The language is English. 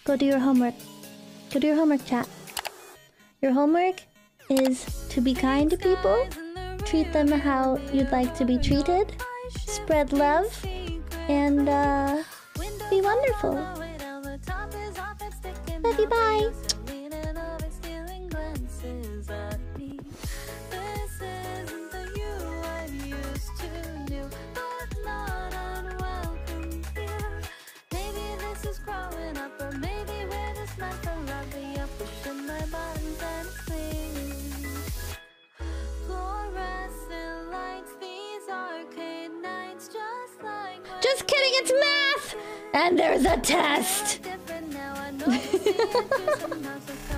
Go do your homework. Go do your homework, chat. Your homework is to be kind to people, treat them how you'd like to be treated, spread love, and be wonderful. Love you, bye! Just kidding, it's math! And there's a test!